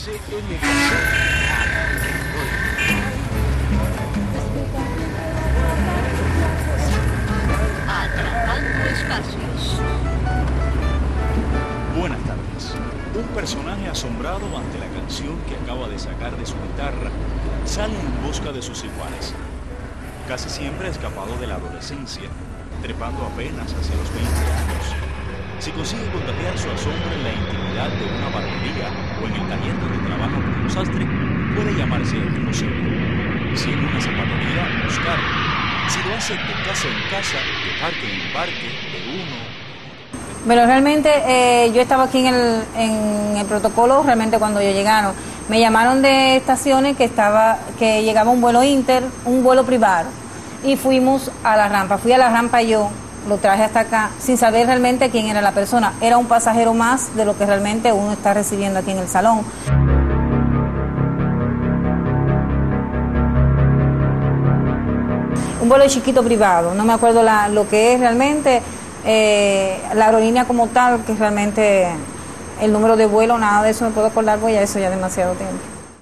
aparece en el paseo. Atrapando espacios. Buenas tardes. Un personaje asombrado ante la canción que acaba de sacar de su guitarra sale en busca de sus iguales. Casi siempre escapado de la adolescencia, trepando apenas hacia los 20 años. Si consigue contagiar su asombro en la intimidad de una barbería o en el taller donde trabaja como sastre, puede llamarse José. Si en una zapatería, Oscar. Si lo hace de casa en casa, de parque en parque, de uno. Bueno, realmente yo estaba aquí en el protocolo, realmente cuando ellos llegaron. Me llamaron de estaciones que llegaba un vuelo inter, un vuelo privado. Y fuimos a la rampa. Fui a la rampa yo, lo traje hasta acá, sin saber realmente quién era la persona. Era un pasajero más de lo que realmente uno está recibiendo aquí en el salón. Un vuelo chiquito privado, no me acuerdo lo que es realmente, la aerolínea como tal, que realmente el número de vuelo, nada de eso me puedo acordar, porque ya eso ya es demasiado tiempo.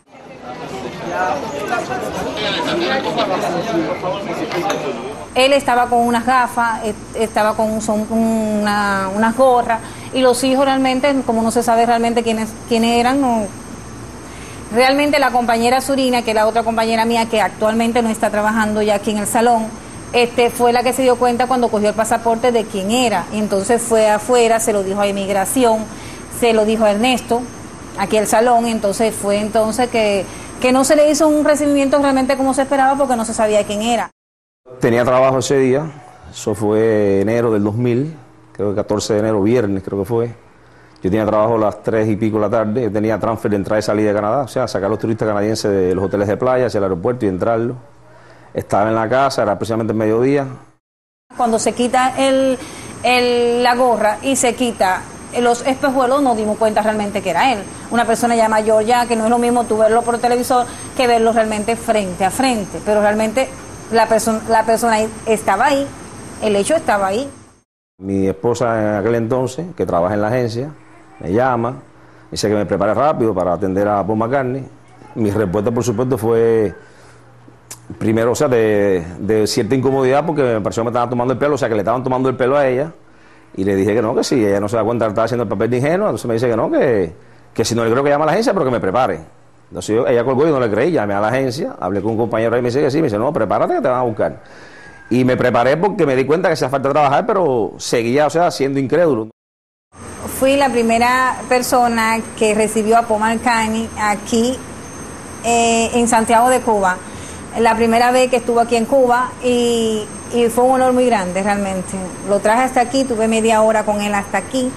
Él estaba con unas gafas, estaba con unas gorras, y los hijos realmente, como no se sabe realmente quiénes eran, no. Realmente la compañera Surina, que es la otra compañera mía que actualmente no está trabajando ya aquí en el salón, fue la que se dio cuenta cuando cogió el pasaporte de quién era. Y entonces fue afuera, se lo dijo a Inmigración, se lo dijo a Ernesto, aquí al salón, y entonces fue que no se le hizo un recibimiento realmente como se esperaba porque no se sabía quién era. Tenía trabajo ese día, eso fue enero del 2000, creo que 14 de enero, viernes creo que fue. Yo tenía trabajo a las 3 y pico de la tarde, yo tenía transfer de entrada y salida de Canadá, o sea, sacar a los turistas canadienses de los hoteles de playa hacia el aeropuerto y entrarlos. Estaba en la casa, era precisamente el mediodía. Cuando se quita la gorra y se quita los espejuelos, nos dimos cuenta realmente que era él. Una persona ya mayor ya, que no es lo mismo tú verlo por televisor que verlo realmente frente a frente, pero realmente la persona estaba ahí, el hecho estaba ahí. Mi esposa en aquel entonces, que trabaja en la agencia, me llama, dice que me prepare rápido para atender a Paul McCartney. Mi respuesta, por supuesto, fue primero, o sea, de cierta incomodidad porque me pareció que me estaban tomando el pelo, o sea, que le estaban tomando el pelo a ella. Y le dije que no, que si ella no se da cuenta que estaba haciendo el papel de ingenuo, entonces me dice que no, que si no le creo que llame a la agencia, pero que me prepare. Entonces ella colgó y no le creí, llamé a la agencia, hablé con un compañero ahí y me dice que sí, me dice, no, prepárate que te van a buscar. Y me preparé porque me di cuenta que hacía falta trabajar, pero seguía, o sea, siendo incrédulo. Fui la primera persona que recibió a Paul McCartney aquí en Santiago de Cuba. La primera vez que estuvo aquí en Cuba y fue un honor muy grande realmente. Lo traje hasta aquí, tuve media hora con él hasta aquí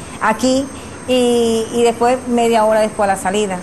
y después media hora después a la salida.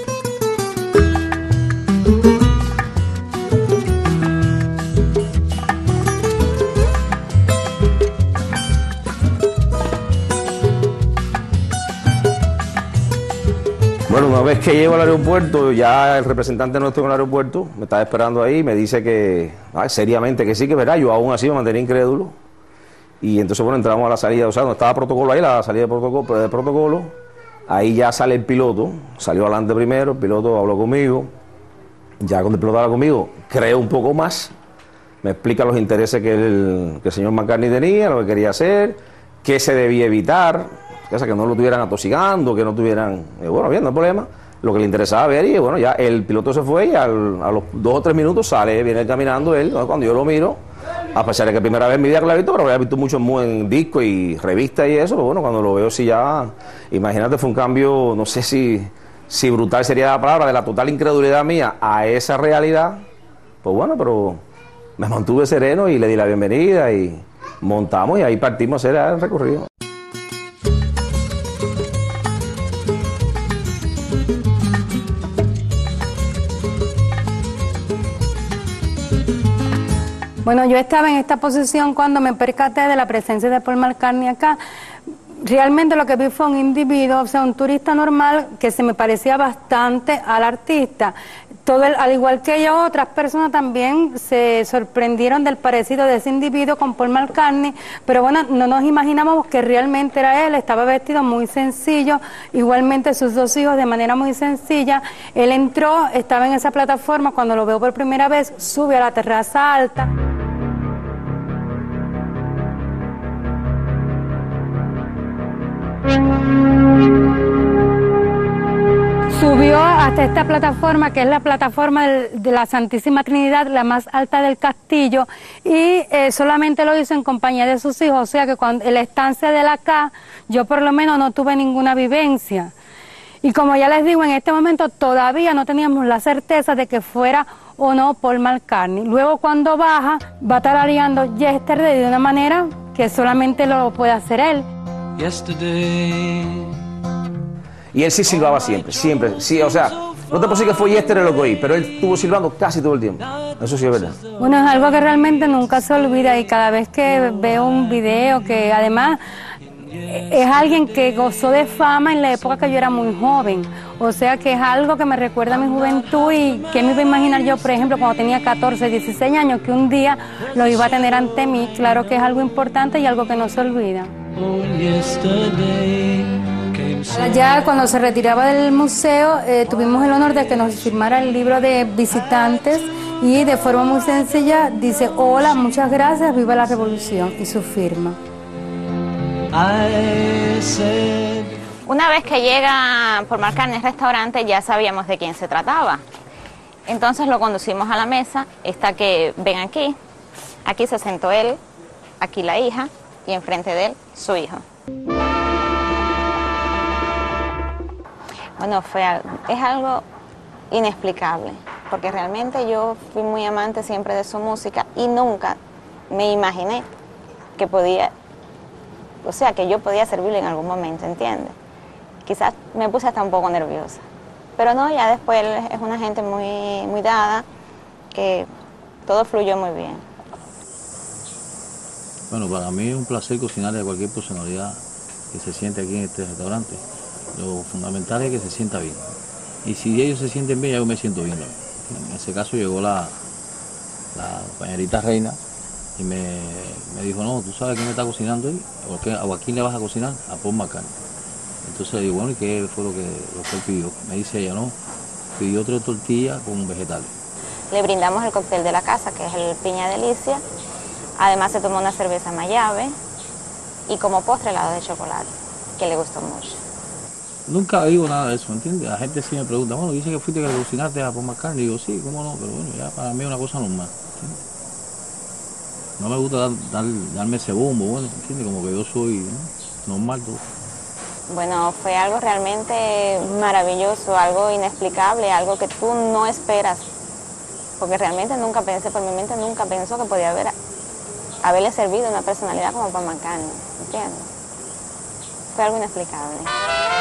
Bueno, una vez que llego al aeropuerto, ya el representante nuestro en el aeropuerto me estaba esperando ahí, me dice que, seriamente que sí, que verá, yo aún así me mantenía incrédulo. Y entonces, bueno, entramos a la salida, o sea, no estaba protocolo ahí, la salida de protocolo, ahí ya sale el piloto, salió adelante primero, el piloto habló conmigo, ya cuando el piloto habla conmigo, creo un poco más, me explica los intereses que el señor McCartney tenía, lo que quería hacer, qué se debía evitar, que no lo estuvieran atosigando, que no tuvieran, bueno, bien, no hay problema, lo que le interesaba ver, y bueno, ya el piloto se fue y a los 2 o 3 minutos viene caminando él, ¿no? Cuando yo lo miro, a pesar de que primera vez en mi vida que lo había visto, pero lo había visto mucho en disco y revistas y eso, pero bueno, cuando lo veo sí ya, imagínate, fue un cambio, no sé si brutal sería la palabra, de la total incredulidad mía a esa realidad, pues bueno, pero me mantuve sereno y le di la bienvenida y montamos y ahí partimos a hacer el recorrido. Bueno, yo estaba en esta posición cuando me percaté de la presencia de Paul McCartney acá. Realmente lo que vi fue un individuo, o sea, un turista normal que se me parecía bastante al artista. al igual que yo, otras personas también se sorprendieron del parecido de ese individuo con Paul McCartney, pero bueno, no nos imaginábamos que realmente era él. Estaba vestido muy sencillo, igualmente sus dos hijos de manera muy sencilla. Él entró, estaba en esa plataforma, cuando lo veo por primera vez, sube a la terraza alta. Subió hasta esta plataforma, que es la plataforma de la Santísima Trinidad, la más alta del castillo, y solamente lo hizo en compañía de sus hijos, o sea que en la estancia de él acá, yo por lo menos no tuve ninguna vivencia. Y como ya les digo, en este momento todavía no teníamos la certeza de que fuera o no Paul McCartney. Luego cuando baja, va tarareando Yesterday de una manera que solamente lo puede hacer él. Yesterday. Y él sí silbaba siempre, sí, o sea, no te puedo decir que fue Yesterday lo que oí, pero él estuvo silbando casi todo el tiempo, eso sí es verdad. Bueno, es algo que realmente nunca se olvida, y cada vez que veo un video, que además es alguien que gozó de fama en la época que yo era muy joven, o sea que es algo que me recuerda a mi juventud, y que me iba a imaginar yo, por ejemplo, cuando tenía 14, 16 años, que un día lo iba a tener ante mí. Claro que es algo importante y algo que no se olvida. Ya cuando se retiraba del museo, tuvimos el honor de que nos firmara el libro de visitantes, y de forma muy sencilla dice: hola, muchas gracias, viva la revolución, y su firma. Una vez que llega Paul McCartney al restaurante, ya sabíamos de quién se trataba. Entonces lo conducimos a la mesa, está que ven aquí se sentó él, aquí la hija, y enfrente de él su hijo. Bueno, es algo inexplicable, porque realmente yo fui muy amante siempre de su música y nunca me imaginé que que yo podía servirle en algún momento, ¿entiendes? Quizás me puse hasta un poco nerviosa, pero no, ya después él es una gente muy, muy dada, que todo fluyó muy bien. Bueno, para mí es un placer cocinarle a cualquier personalidad que se siente aquí en este restaurante. Lo fundamental es que se sienta bien. Y si ellos se sienten bien, yo me siento bien. En ese caso llegó la compañerita Reina y me dijo: no, ¿tú sabes quién me está cocinando ahí? ¿O a quién le vas a cocinar? A Paul McCartney. Entonces le digo: bueno, ¿y qué fue lo que él pidió? Me dice ella: no, pidió 3 tortillas con vegetales. Le brindamos el cóctel de la casa, que es el piña delicia. Además se tomó una cerveza Mayave y como postre helado de chocolate, que le gustó mucho. Nunca digo nada de eso, ¿me entiendes? La gente sí me pregunta: bueno, dice que fuiste que le cocinaste a Paul McCartney. Y digo: sí, cómo no, pero bueno, ya para mí es una cosa normal, ¿entiendes? No me gusta darme ese bombo, bueno, ¿entiendes? Como que yo soy normal todo. Bueno, fue algo realmente maravilloso, algo inexplicable, algo que tú no esperas, porque realmente nunca pensé, por mi mente nunca pensó que podía haberle servido una personalidad como Paul McCartney, ¿entiendes? Fue algo inexplicable.